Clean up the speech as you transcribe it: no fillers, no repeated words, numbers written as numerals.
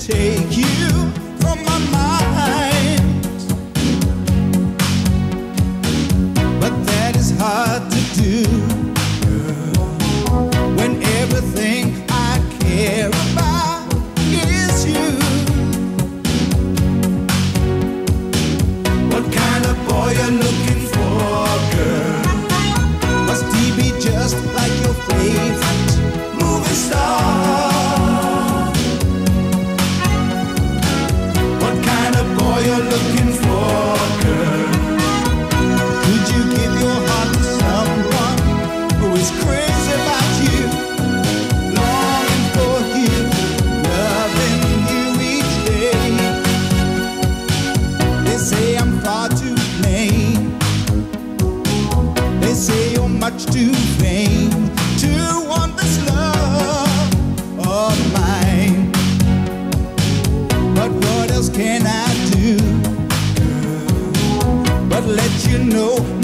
take you from my mind, but that is hard to do when everything I care about is you. What kind of boy you're looking for, girl? Must he be just like your favorite movie star? What kind of boy you're looking for, girl? Could you give your heart to someone who is crazy about you, longing for you, loving you each day? They say I'm far too plain, they say you're much too vain to want this love of mine. But what else can I do but let you know